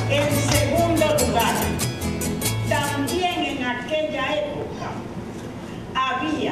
En segundo lugar, también en aquella época había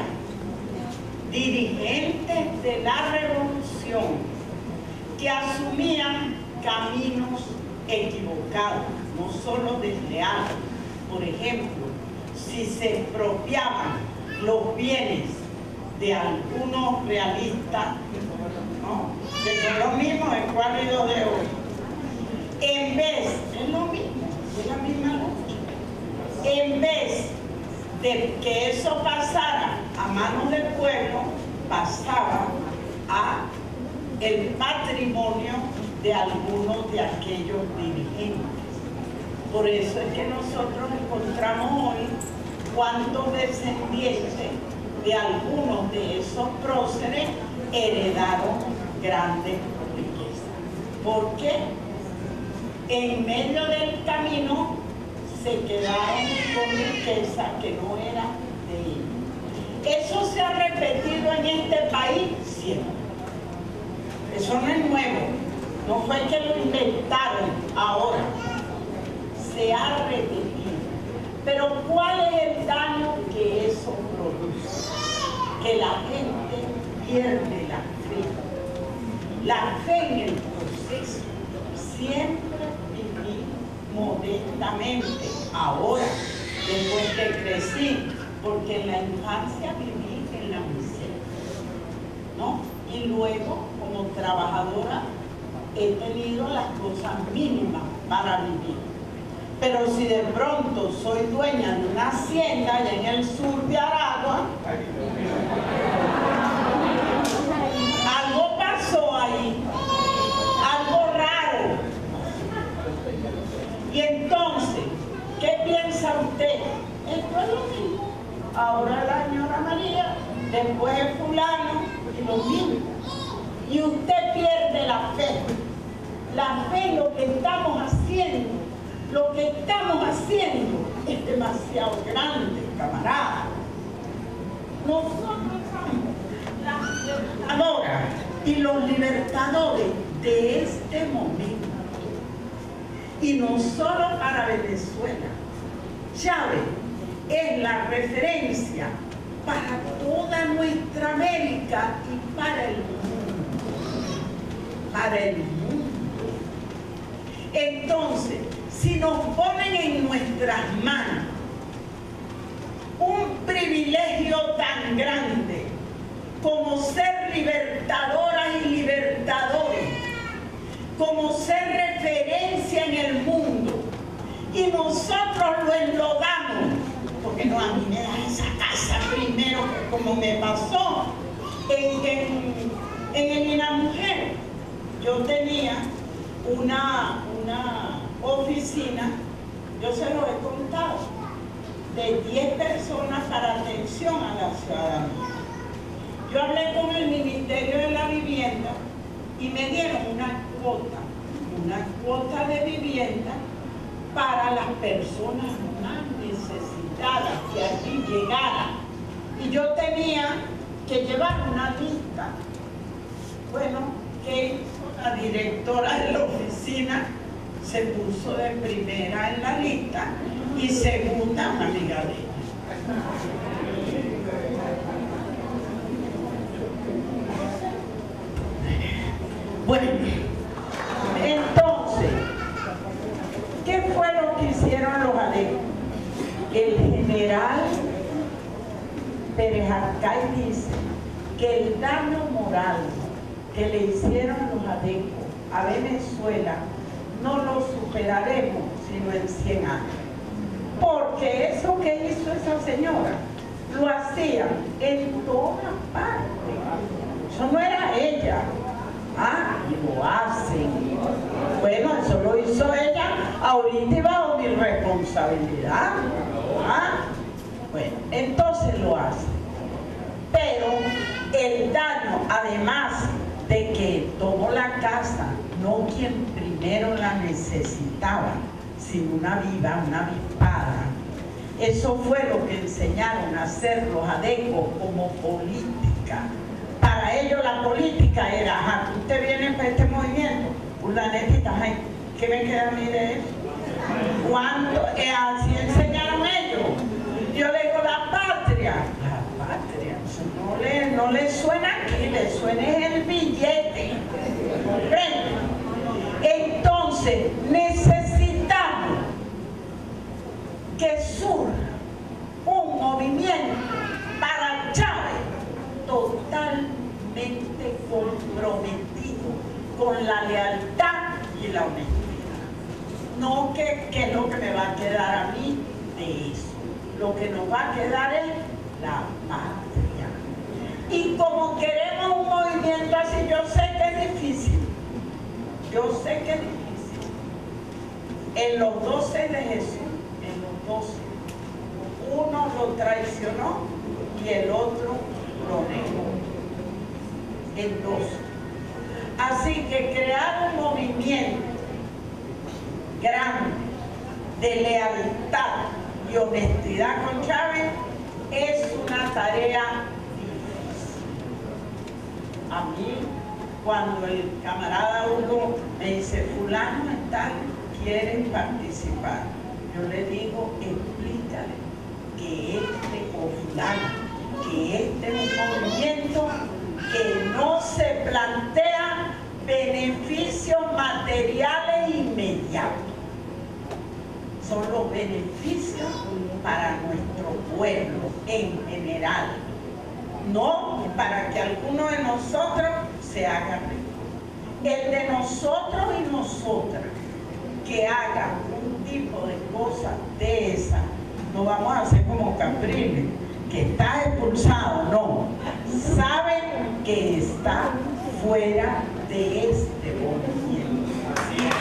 dirigentes de la revolución que asumían caminos equivocados, no solo desleales. Por ejemplo, si se expropiaban los bienes de algunos realistas, ¿no?, que son los mismos escuálidos de hoy, en vez, es lo mismo, es la misma lucha, en vez de que eso pasara a manos del pueblo, pasaba a el patrimonio de algunos de aquellos dirigentes. Por eso es que nosotros encontramos hoy cuántos descendientes de algunos de esos próceres heredaron grandes riquezas. Porque en medio del camino se quedaron con riqueza que no era de ellos. Eso se ha repetido en este país siempre. Eso no es nuevo. No fue que lo inventaron ahora. Se ha repetido. Pero ¿cuál es el daño que eso produce? Que la gente pierde la fe. La fe en el proceso. Siempre viví modestamente. Ahora, después que crecí, porque en la infancia viví en la miseria, ¿no? Y luego, como trabajadora, he tenido las cosas mínimas para vivir. Pero si de pronto soy dueña de una hacienda allá en el sur de Aragua, algo pasó ahí, algo raro. Y entonces, ¿qué piensa usted? Esto es lo mismo. Ahora la señora María, después el fulano, y lo mismo. Y usted pierde la fe. La fe en lo que estamos haciendo. Lo que estamos haciendo es demasiado grande, camarada. Nosotros somos las libertadoras y los libertadores de este momento. Y no solo para Venezuela. Chávez es la referencia para toda nuestra América y para el mundo. Para el mundo. Entonces, si nos ponen en nuestras manos un privilegio tan grande como ser libertadoras y libertadores, como ser referencia en el mundo, y nosotros lo enlodamos, porque no, a mí me da esa casa primero, como me pasó en el INAMUJER. Yo tenía una oficina, yo se lo he contado, de 10 personas para atención a la ciudadanía. Yo hablé con el Ministerio de la Vivienda y me dieron una cuota de vivienda para las personas más necesitadas que allí llegaran. Y yo tenía que llevar una lista. Bueno, ¿qué hizo la directora de la oficina? Se puso de primera en la lista y segunda una amiga de ella. Bueno, entonces, ¿qué fue lo que hicieron los adeptos? El general Pérez Arcay dice que el daño moral que le hicieron los adeptos a Venezuela no lo superaremos sino en 100 años. Porque eso que hizo esa señora lo hacían en todas partes. Eso no era ella. Y lo hacen. Bueno, eso lo hizo ella ahorita y bajo mi responsabilidad. Bueno, entonces lo hace. Pero el daño, además de que tomó la casa, no quien primero la necesitaba, sino una viva, una avispada. Eso fue lo que enseñaron a hacer los adecos como política. Para ellos la política era, usted viene para este movimiento, una netita, ¿qué me queda a mí de eso? Cuando así enseñaron ellos. Yo le digo la patria, no le suena aquí, le suena el billete. ¿Comprende? Entonces necesitamos que surja un movimiento para Chávez totalmente comprometido con la lealtad y la honestidad. No que es lo que me va a quedar a mí de eso. Lo que nos va a quedar es la patria. Y como queremos un movimiento así, yo sé que es difícil. Yo sé que es difícil. En los 12 de Jesús, en los 12, uno lo traicionó y el otro lo negó. En 12. Así que crear un movimiento grande de lealtad y honestidad con Chávez es una tarea difícil. A mí, cuando el camarada Hugo me dice, fulano tal, quieren participar, yo le digo, explícale que o fulano, que es un movimiento que no se plantea beneficios materiales inmediatos. Son los beneficios para nuestro pueblo en general, no para que alguno de nosotros se haga rico. El de nosotros y nosotras que haga un tipo de cosas de esa, no vamos a hacer como Capriles, que está expulsado, no, saben que está fuera de este movimiento.